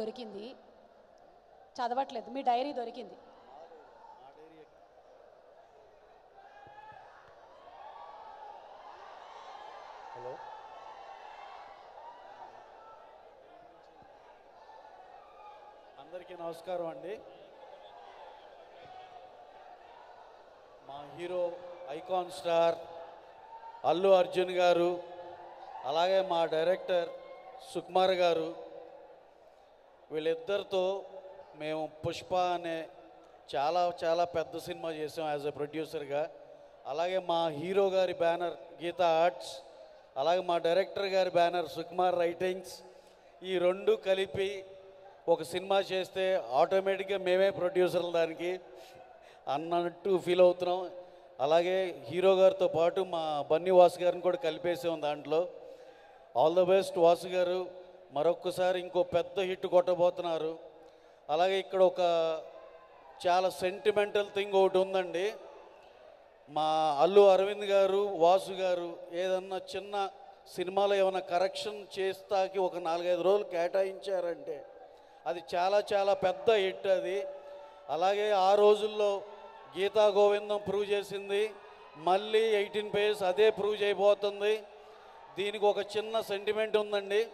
దొరికింది, చదవట్లేదు. మీ డైరీ దొరికింది. హలో, అందరికీ నమస్కారం అండి. మా hero icon star Allu Arjun గారు, అలాగే మా డైరెక్టర్ సుకుమార్ గారు, వీళ్ళిద్దరితో మేము పుష్ప అనే చాలా చాలా పెద్ద సినిమా చేసాం యాజ్ ఎ ప్రొడ్యూసర్గా. అలాగే మా హీరో గారి బ్యానర్ గీతా ఆర్ట్స్, అలాగే మా డైరెక్టర్ గారి బ్యానర్ సుకుమార్ రైటింగ్స్, ఈ రెండు కలిపి ఒక సినిమా చేస్తే ఆటోమేటిక్గా మేమే ప్రొడ్యూసర్లు దానికి అన్నట్టు ఫీల్ అవుతున్నాం. అలాగే హీరో గారితో పాటు మా బన్నీ వాసు గారిని కూడా కలిపేసాం దాంట్లో. ఆల్ ద బెస్ట్ వాసు గారు, మరొక్కసారి ఇంకో పెద్ద హిట్ కొట్టబోతున్నారు. అలాగే ఇక్కడ ఒక చాలా సెంటిమెంటల్ థింగ్ ఒకటి ఉందండి. మా అల్లు అరవింద్ గారు, వాసు గారు ఏదన్నా చిన్న సినిమాలో ఏమైనా కరెక్షన్ చేస్తాకి ఒక 4-5 రోజులు కేటాయించారంటే అది చాలా చాలా పెద్ద హిట్ అది. అలాగే ఆ రోజుల్లో గీతా గోవిందం ప్రూవ్ చేసింది, మళ్ళీ 18 పేజెస్ అదే ప్రూవ్ చేయబోతుంది. దీనికి ఒక చిన్న సెంటిమెంట్ ఉందండి.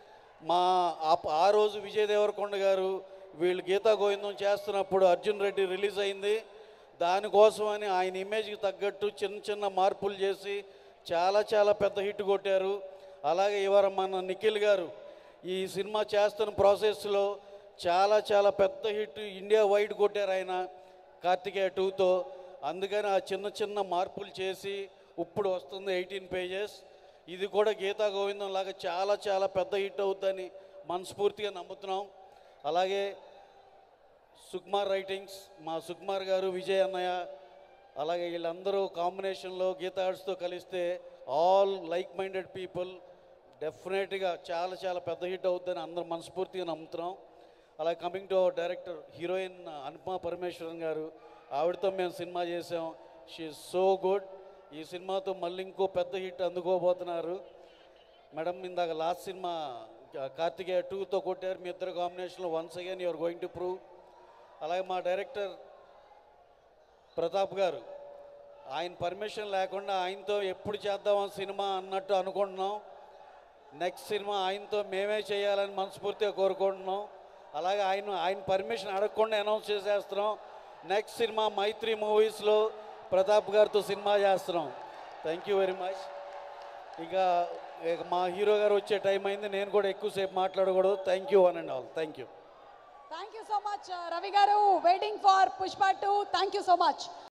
ఆ రోజు విజయ్ దేవరకొండ గారు వీళ్ళు గీతా గోవిందం చేస్తున్నప్పుడు అర్జున్ రెడ్డి రిలీజ్ అయింది. దానికోసమని ఆయన ఇమేజ్కి తగ్గట్టు చిన్న చిన్న మార్పులు చేసి చాలా చాలా పెద్ద హిట్ కొట్టారు. అలాగే ఇవాళ మన నిఖిల్ గారు ఈ సినిమా చేస్తున్న ప్రాసెస్లో చాలా చాలా పెద్ద హిట్ ఇండియా వైడ్ కొట్టారు ఆయన 𝐃𝐄𝐂𝐄𝐑తో. అందుకని ఆ చిన్న చిన్న మార్పులు చేసి ఇప్పుడు వస్తుంది 18 పేజెస్. ఇది కూడా గీతా గోవిందం లాగా చాలా చాలా పెద్ద హిట్ అవుతుందని మనస్ఫూర్తిగా నమ్ముతున్నాం. అలాగే సుకుమార్ రైటింగ్స్, మా సుకుమార్ గారు, విజయ్ అన్నయ్య, అలాగే వీళ్ళందరూ కాంబినేషన్లో గీతా ఆర్ట్స్తో కలిస్తే ఆల్ లైక్ మైండెడ్ పీపుల్ డెఫినెట్గా చాలా చాలా పెద్ద హిట్ అవుతుందని అందరూ మనస్ఫూర్తిగా నమ్ముతున్నాం. అలాగే coming to our director heroine Anupama Parameswaran గారు, ఆవిడతో మేము సినిమా చేసాం. She is so good. ఈ సినిమాతో మళ్ళీ ఇంకో పెద్ద హిట్ అందుకోబోతున్నారు. మేడం ఇందాక లాస్ట్ సినిమా 𝐃𝐄𝐂𝐄𝐑తో కొట్టారు. మీ ఇద్దరు కాంబినేషన్లో once again you're going to prove. అలాగే మా డైరెక్టర్ ప్రతాప్ గారు, ఆయన పర్మిషన్ లేకుండా ఆయనతో ఎప్పుడు చేద్దామని సినిమా అన్నట్టు అనుకుంటున్నాం. నెక్స్ట్ సినిమా ఆయనతో మేమే చేయాలని మనస్ఫూర్తిగా కోరుకుంటున్నాం. అలాగే ఆయన పర్మిషన్ అడగకుండా అనౌన్స్ చేసేస్తున్నాం. నెక్స్ట్ సినిమా మైత్రి మూవీస్లో ప్రతాప్ గారితో సినిమా చేస్తున్నాం. Thank you very much. ఇక మా హీరో గారు వచ్చే టైం అయింది, నేను కూడా ఎక్కువసేపు మాట్లాడకూడదు. Thank you one and all. Thank you. Thank you so much Ravi గారు. Waiting for Pushpa 2. థ్యాంక్ యూ సో మచ్.